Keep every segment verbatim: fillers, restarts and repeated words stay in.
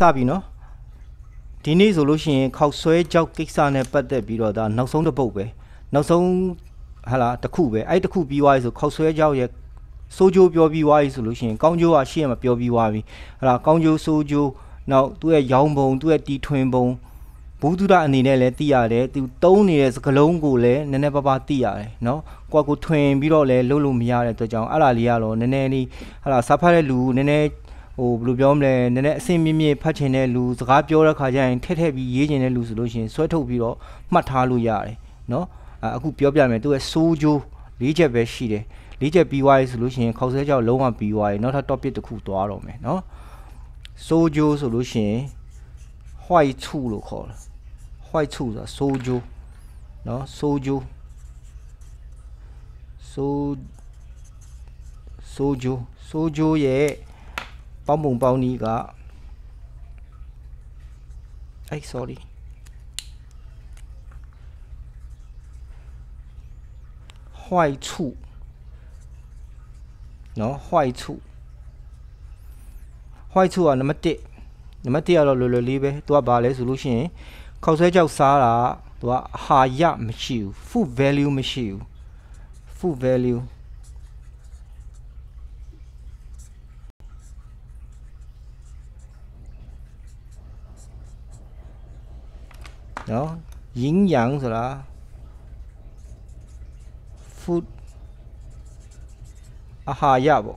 ပြီနော်ဒီနေ့ဆိုလို့ရှိရင်ခောက်ဆွဲကြောက်ကိစ္စနဲ့ပတ်သက်ပြီးတော့ဒါနောက်ဆုံးတစ်ပုတ်ပဲနောက်ဆုံးဟာလားတစ်ခုပဲအဲ့တစ်ခုပြီးသွားပြီဆိုခောက်ဆွဲကြောက်ရဲ့စိုးကျိုးပြောပြီးသွားပြီဆိုလို့ရှိရင်ကောင်းကျိုးကရှေ့မှာပြောပြီးသွားပြီဟာလားကောင်းကျိုးစိုးကျိုးနောက်သူ့ရဲ့ရောင်းပုံသူ့ရဲ့တီထွင်ပုံဘူးသူဒအနေနဲ့လည်းသိရတယ်သူတုံးနေတဲ့စကလုံးကိုလည်းနည်းနည်းပါးပါးသိရတယ်နော်ကိုကကိုထွင်ပြီးတော့လည်းလုံးလို့မရတဲ့အတွက်ကြောင့်အဲ့ဒါလေးကတော့နည်းနည်းလေးဟာလားစားဖတ်တဲ့လူနည်းနည်းဟိုဘယ်လိုပြောမလဲနည်းနည်းအဆင်မြင့်မြင့်ဖတ်ချင်တဲ့လူစကားပြောတဲ့ခါကျရင်ထက်ထက်ပြီးရေးချင်တဲ့လူဆိုလို့ရှိရင်ဆွဲထုတ်ပြီးတော့မှတ်ထားလို့ရတယ်နော်အခုပြောပြမယ်သူရဲ့စိုးကျိုးလေးချက်ပဲရှိတယ်လေးချက်ပြီးသွားပြီဆိုလို့ရှိရင်ခောက်ဆွဲကြောက်လုံးဝပြီးသွားပြီနောက်ထပ် topic တစ်ခုသွားတော့မယ်နော်စိုးကျိုးဆိုလို့ရှိရင် white 醋လို့ခေါ်တယ်white 醋ဆိုတာစိုးကျိုးနော်စိုးကျိုးစိုးစိုးကျိုးစိုးကျိုးရဲ့ပေါင်းပုံပေါင်းနည်းကအဲ့ sorry white 醋နော် white 醋 white 醋ကနံပါတ်တစ်နံပါတ်တစ်ကတော့လွယ်လွယ်လေးပဲသူကဘာလဲဆိုလို့ရှိရင်ခောက်ဆွဲကြောက်စားတာသူကအာဟာရမရှိဘူး food value မရှိဘူး food value နော်营养ဆိုတာ food အာဟာရပေါ့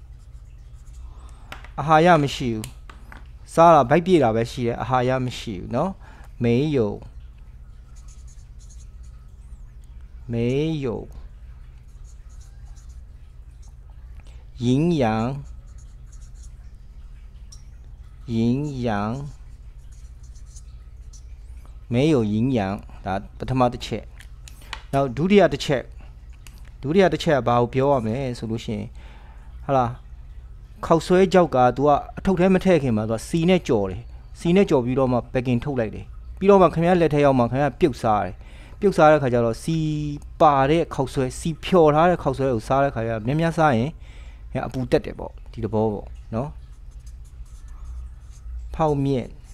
အာဟာရမရှိဘူးစားတာဗိုက်ပြေတာပဲရှိတယ်အာဟာရမရှိဘူးเนาะ没有没有营养营养没有营养ဒါပထမတစ်ချက်နောက်ဒုတိယတစ်ချက်ဒုတိယတစ်ချက်ကဘာကိုပြောရမလဲဆိုလို့ရှိရင်ဟာလားခောက်ဆွဲကြောက်က तू ကအထုပ်ထဲမထည့်ခင်မှာ तू စီနဲ့ကြော်တယ်စီနဲ့ကြော်ပြီးတော့မှ packing ထုတ်လိုက်တယ်ပြီးတော့မှခင်ဗျားလက်ထဲရောက်မှခင်ဗျားပြုတ်စားတယ်ပြုတ်စားတဲ့ခါကျတော့စီပါတဲ့ခောက်ဆွဲစီဖြော်ထားတဲ့ခောက်ဆွဲကိုစားတဲ့ခါကျများများစားရင်အပူတက်တယ်ပေါ့ဒီတဘောပေါ့နော်泡面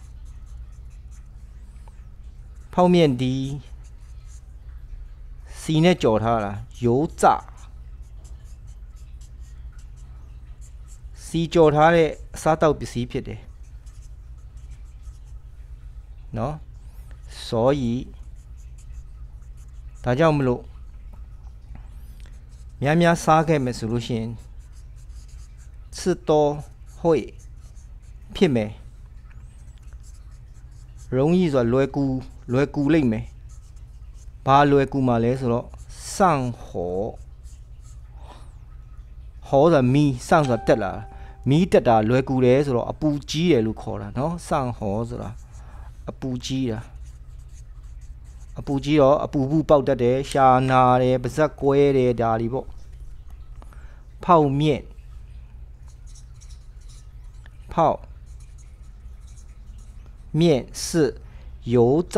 泡面ဒီစီနဲ့ကြော်ထားတာ油炸စီကြော်ထားတဲ့အစားတောက်ပစ္စည်းဖြစ်တယ်နော်所以ဒါကြောင့်မလို့များများစားခဲ့မယ်ဆိုလို့ရှိရင်吃多会ဖြစ်မယ်容易ဆိုလွယ်ကူလွယ်ကူလိမ့်မယ်ဘာလွယ်ကူမှာလဲဆိုတော့上火火ဆိုတာမီး上ဆိုတာတက်လာမီးတက်တာလွယ်ကူတယ်ဆိုတော့အပူကြီးတယ်လို့ခေါ်တာเนาะ上火ဆိုတာအပူကြီးတာအပူကြီးတော့အပူဘူးပေါက်တတ်တယ်ရှာနာတယ်ပါးစပ်ကွဲတယ်ဒါလीပေါ့泡面泡面是油炸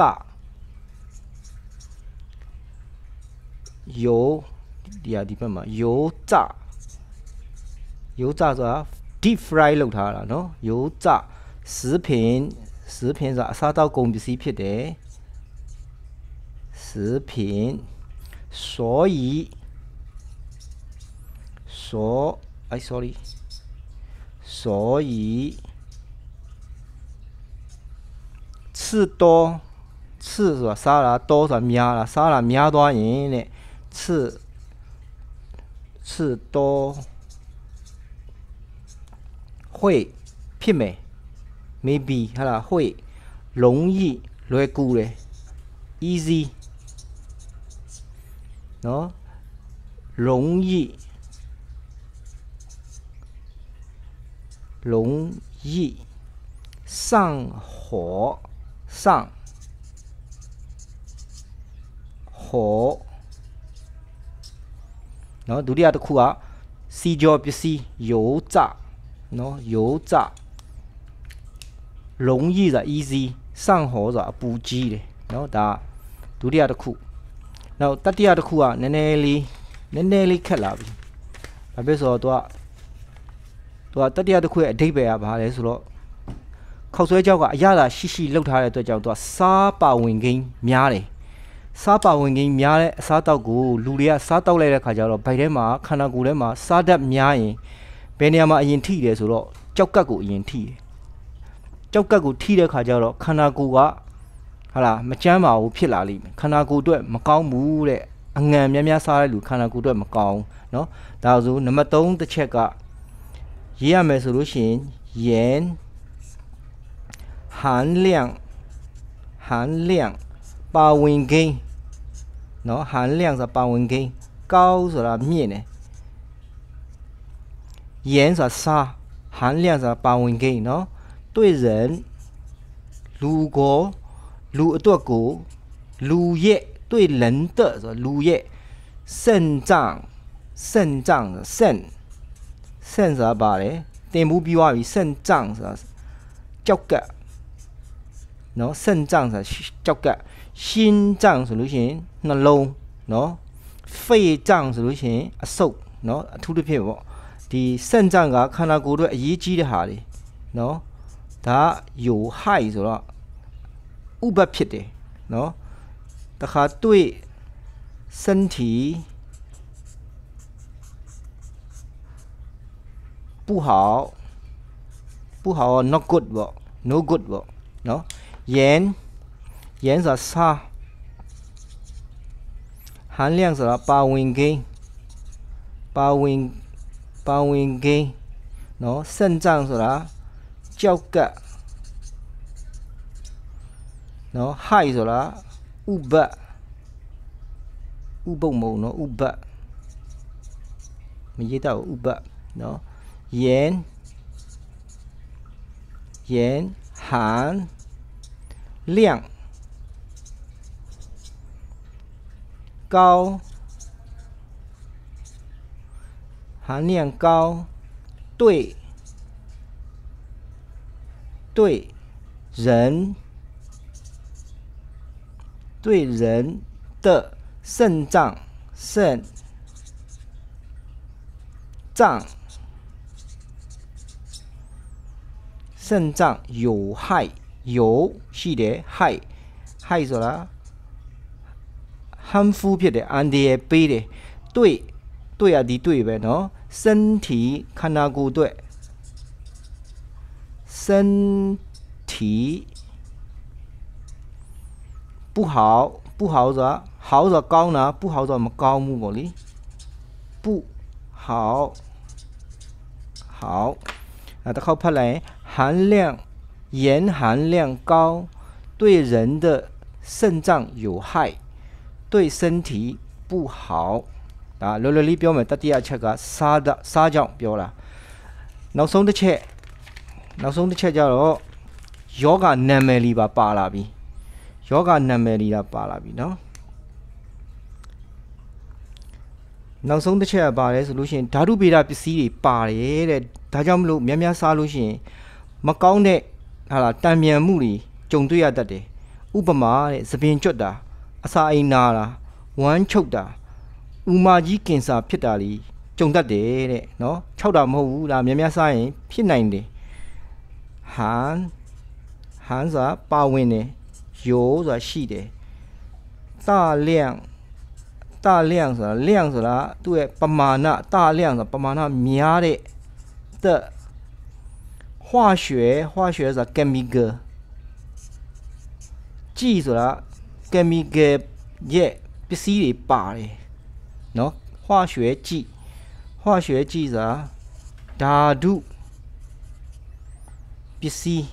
油ဒီဟာဒီဘက်မှာ油炸油炸ဆိုတာ deep fry လုပ်ထားတာเนาะ油炸食品食品ဆိုတာအစားတောက်ကုန်ပစ္စည်းဖြစ်တယ်食品所以所哎 sorry 所以吃多吃ဆိုတာစားတာ多ဆိုတာများတာစားတာများသွားရင်တဲ့吃吃多会ဖြစ်မယ် maybe ဟာလား会容易လွယ်ကူတယ် easy နော်容易容易上火上火နော်ဒုတိယတစ်ခုကစီကြောပစ္စည်း油炸နော်油炸容易ဆိုတာ easy 上火ဆိုတာအပူကြီးတယ်နော်ဒါဒုတိယတစ်ခုနောက်တတိယတစ်ခုကနည်းနည်းလေးနည်းနည်းလေးခက်လာပြီဘာဖြစ်ဆိုတော့သူကသူကတတိယတစ်ခုရဲ့အဓိပ္ပာယ်ကဘာလဲဆိုတော့靠水饺个一下子细细捞ထားတဲ့အတွက်ကြောင့်သူကစားပါဝင်ကိန်းများတယ်စားပါဝင်ကိန်းများတဲ့အစားတောက်ကိုလူတွေကစားတောက်လိုက်တဲ့ခါကျတော့ဗိုက်ထဲမှာခန္ဓာကိုယ်ထဲမှာစားတတ်များရင်ဘယ်နေရာမှာအရင်ထိတယ်ဆိုတော့ကြောက်ကတ်ကိုအရင်ထိတယ်ကြောက်ကတ်ကိုထိတဲ့ခါကျတော့ခန္ဓာကိုယ်ကဟာလားမကြမ်းပါဘူးဖြစ်လာလိမ့်မယ်ခန္ဓာကိုယ်အတွက်မကောင်းဘူးတဲ့အငံများများစားတဲ့လူခန္ဓာကိုယ်အတွက်မကောင်းเนาะဒါဆိုနံပါတ်သုံးတစ်ချက်ကရေးရမယ်ဆိုလို့ရှိရင်盐含量含量ပါဝင်ကိန်းเนาะ含量ဆိုတာပါဝင်ကိန်း高ဆိုတာမြင့်တယ်盐ဆိုတာစား含量ဆိုတာပါဝင်ကိန်းเนาะ对人လူကိုလူအတွက်ကိုလူရဲ့对人的ဆိုလူရဲ့肾脏肾脏肾肾ဆိုတာပါတယ်တင်ဘူးပြီးသွားပြီ肾脏ဆိုတာကြောက်ကတ်เนาะ肾脏ဆိုတာကြောက်ကတ်心脏ဆိုလို့ရှိရင်နှလုံးเนาะ肺脏ဆိုလို့ရှိရင်အဆုပ်เนาะအထူးသဖြင့်ပေါ့ဒီ肾脏ကခန္ဓာကိုယ်အတွက်အရေးကြီးတဲ့ဟာတွေเนาะဒါ有害ဆိုတော့ဥပဖြစ်တယ်เนาะတခါ对身体不好不好 not good ပေါ့ no good ပေါ့เนาะ盐盐ဆိုတာစား含量ဆိုတာပါဝင်ကိန်းပါဝင်ပါဝင်ကိန်းเนาะ肾脏ဆိုတာကြောက်ကတ်เนาะ high ဆိုတာဥပတ်ဥပုပ်မုံเนาะဥပတ်မရေးတော့ဥပတ်เนาะ盐盐含量高含量高对对人对人的肾脏肾脏肾脏有害有ရှိတယ်害害ဆိုတာ harmful ဖြစ်တယ်အန္တရာယ်ပေးတယ်တွေ့တွေ့ရဒီတွေ့ပဲเนาะ身体ခန္ဓာကိုယ်အတွက်身体不好不好ဆိုတာ好ဆိုတာကောင်းတာ不好ဆိုတာမကောင်းဘူးပေါ့လေ不好好啊တစ်ခေါက်ဖတ်လိုက်ရင်含量盐含量高对人的肾脏有害对身体不好ဒါလောလောလေးပြောမယ်တတိယအချက်ကစားတဲ့စားကြောင့်ပြောတာနောက်ဆုံးတစ်ချက်နောက်ဆုံးတစ်ချက်ကျတော့ယောဂနာမည်လေးပါပါလာပြီယောဂနာမည်လေးပါလာပြီเนาะနောက်ဆုံးတစ်ချက်ကပါတယ်ဆိုလို့ရှိရင်ဓာတုဗေဒပစ္စည်းတွေပါတယ်တဲ့ဒါကြောင့်မလို့များများစားလို့ရှိရင်မကောင်းတဲ့ဟာလားတံမြန်မှုတွေကြုံတွေ့ရတတ်တယ်ဥပမာတဲ့သပင်ကျွတ်တာအစာအိမ်နာတာဝမ်းချုပ်တာဥမာကြီးကင်ဆာဖြစ်တာလीကြုံတတ်တယ်တဲ့เนาะ၆တာမဟုတ်ဘူးလားများများစားရင်ဖြစ်နိုင်တယ်ဟန်ဟန်ဆိုတာပါဝင်တယ်ယိုးဆိုတာရှိတယ်大量大量ဆိုတာ量ဆိုတာသူ့ရဲ့ပမာဏ大量ဆိုတာပမာဏများတဲ့的化学化学ဆိုတာ chemical ကြည့်ဆိုတာ chemical ရဲ့ပစ္စည်းတွေပါတယ်เนาะ化学剂化学剂ဆိုတာဓာတုပစ္စည်း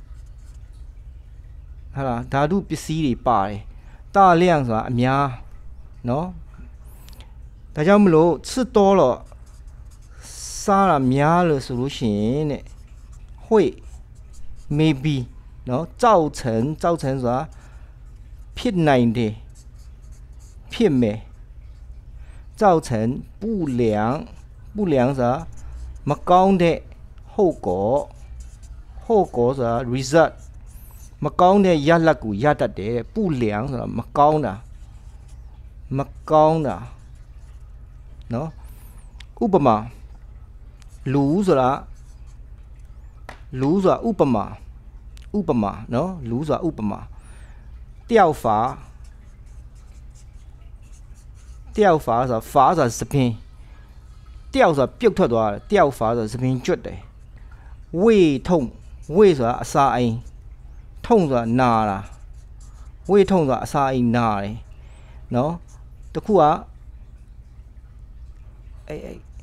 ဟာလားဓာတုပစ္စည်းတွေပါတယ်大量ဆိုတာအများเนาะဒါကြောင့်မလို့吃多了စားတာများလို့ဆိုလို့ရှိရင်တဲ့会 maybe เนาะ造成造成ဆိုတာဖြစ်နိုင်တယ်ဖြစ်မယ်造成不良不良ဆိုတာမကောင်းတဲ့ဟုတ်ကောဟုတ်ကောဆိုတာ result မကောင်းတဲ့ရလဒ်ကိုရတတ်တယ်不良ဆိုတာမကောင်းတာမကောင်းတာเนาะဥပမာလူဆိုတာလူဆိုတာဥပမာဥပမာနော်လူဆိုတာဥပမာတယောက်ဖာတယောက်ဖာဆိုတာဖာဆိုတာစပင်းတယောက်ဆိုတာပြုတ်ထွက်သွားတယ်တယောက်ဖာဆိုတာစပင်းကျွတ်တယ်ဝေထုံဝေဆိုတာအစာအိမ်ထုံဆိုတာနာတာဝေထုံဆိုတာအစာအိမ်နာတယ်နော်တခုကအဲ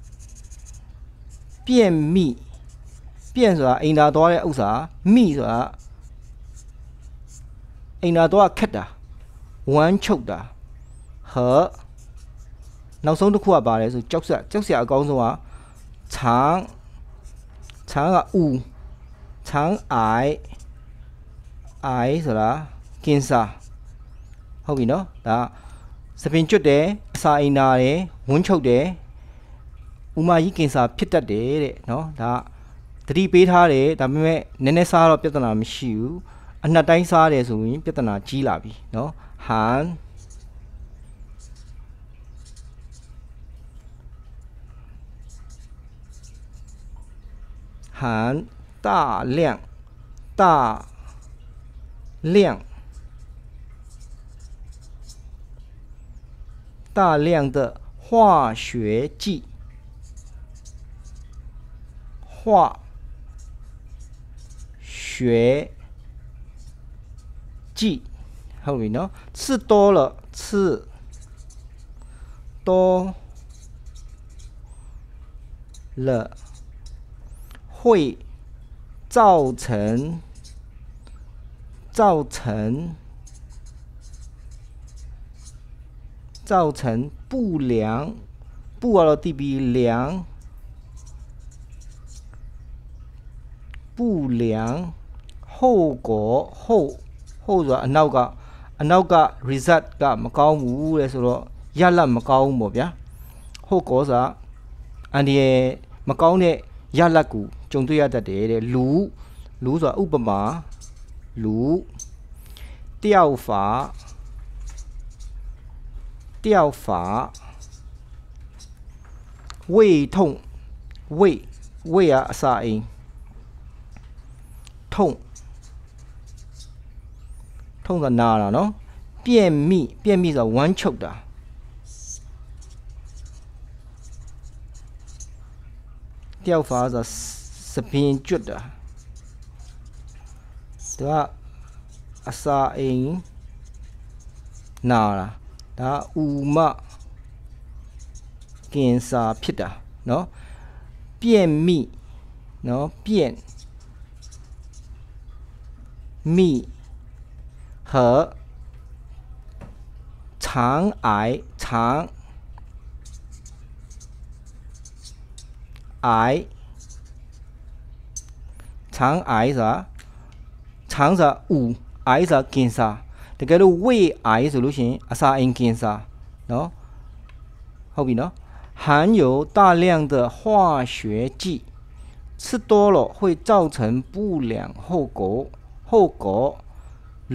ပြင့်မိပြင့်ဆိုတာအိမ်သာသွားတဲ့ဥစ္စာမိဆိုတာအိမ်သာသွားခက်တာဝမ်းချုပ်တာဟောနောက်ဆုံးတစ်ခုကပါတယ်ဆိုကြောက်ဆက်ကြောက်စရာအကောင်းဆုံးကချမ်းချမ်းကဥချမ်းအိုင်အိုင်ဆိုတာကင်ဆာဟုတ်ပြီနော်ဒါစပင်ကျွတ်တယ်အစာအိမ်နာတယ်ဝမ်းချုပ်တယ်ဥမာကြီးကင်ဆာဖြစ်တတ်တယ်တဲ့နော်ဒါသတိပေးထားတယ်ဒါပေမဲ့နည်းနည်းစားတော့ပြဿနာမရှိဘူးအနှစ်တိုင်းစားတယ်ဆိုရင်ပြဿနာကြီးလာပြီနော်ဟန်含大量大量大量的化学剂化学剂后面呢吃多了吃多了会造成造成造成不良不了地比良不良后果後後ဆိုအနောက်က အနောက်က result ကမကောင်းဘူးလေဆိုတော့ရလတ်မကောင်းဘူးပေါ့ဗျာဟုတ်ကောစာအန်ဒီရဲ့မကောင်းတဲ့ရလတ်ကိုကြုံတွေ့ရတတ်တယ်တဲ့လူလူဆိုတာဥပမာလူတယောက်ဖာတယောက်ဖာ胃痛胃胃啊အစာအိမ်痛痛ကနာတာနော်便秘便秘ဆိုဝမ်းချုပ်တာတယောက်ဖာဆိုစပင်ကျွတ်တာသူကအစာအိမ်နာတာဒါဥမကင်ဆာဖြစ်တာနော်便秘နော်便秘和肠癌肠癌肠癌ဆိုတာ腸ဆိုတာဥ癌ဆိုတာကင်ဆာတကယ်လို့胃癌ဆိုလို့ရှိရင်အစာအိမ်ကင်ဆာနော်ဟုတ်ပြီနော်含有大量的化学剂吃多了会造成不良后果后果如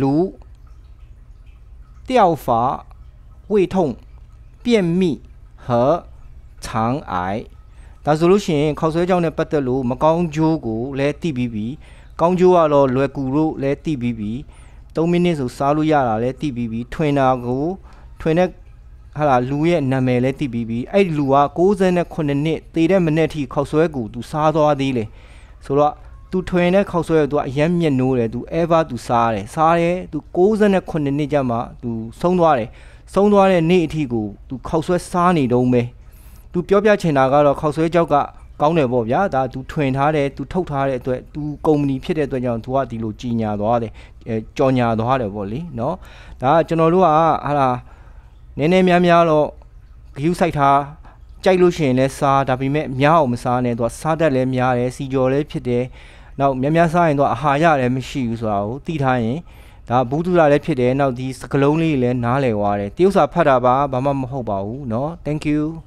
掉发胃痛便秘和肠癌ဒါဆိုလို့ရှိရင်ခောက်ဆွဲကြောင့်နဲ့ပတ်သက်လို့မကောင်းကျိုးကိုလည်းသိပြီးပြီကောင်းကျိုးကတော့လွယ်ကူလို့လည်းသိပြီးပြီသုံးမိနစ်ဆိုစားလို့ရတာလည်းသိပြီးပြီထွင်တာကိုထွင်တဲ့ဟာလာလူရဲ့နာမည်လည်းသိပြီးပြီအဲ့ဒီလူက၉၉နှစ်တည်တဲ့မနေ့ထိခောက်ဆွဲကိုသူစားသွားသေးလေဆိုတော့သူထွင်တဲ့ခောက်ဆွဲကိုသူအရင်မျက်နှိုးတယ်သူ ever သူစားတယ်စားတယ်သူ၉၉နှစ်ကျမှသူဆုံးသွားတယ်ဆုံးသွားတဲ့နေ့အထိကိုသူခောက်ဆွဲစားနေတုံးပဲသူပြောပြချင်တာကတော့ခောက်ဆွဲကြောက်ကကောင်းတယ်ပေါ့ဗျာဒါသူထွင်ထားတယ်သူထုတ်ထားတဲ့အတွက်သူကုမ္ပဏီဖြစ်တဲ့အတွက်ကြောင့်သူကဒီလိုကြီးညာသွားတယ်အဲကြော်ညာသွားတယ်ပေါ့လေနော်ဒါကကျွန်တော်တို့ကဟာလာနည်းနည်းများများတော့ဂယူးဆိုင်ထားကြိုက်လို့ရှိရင်လည်းစားဒါပေမဲ့များအောင်မစားနဲ့သူကစားတတ်လည်းများတယ်စီကြော်လည်းဖြစ်တယ်နောက်များများစားရင်တော့အာဟာရလည်းမရှိဘူးဆိုတာကိုသိထားရင်ဒါဘူးတူတာလည်းဖြစ်တယ်နောက်ဒီစကလုံးလေးလည်းနားလည်သွားတယ်တရုပ်စာဖတ်တာပါဘာမှမဟုတ်ပါဘူးเนาะ thank you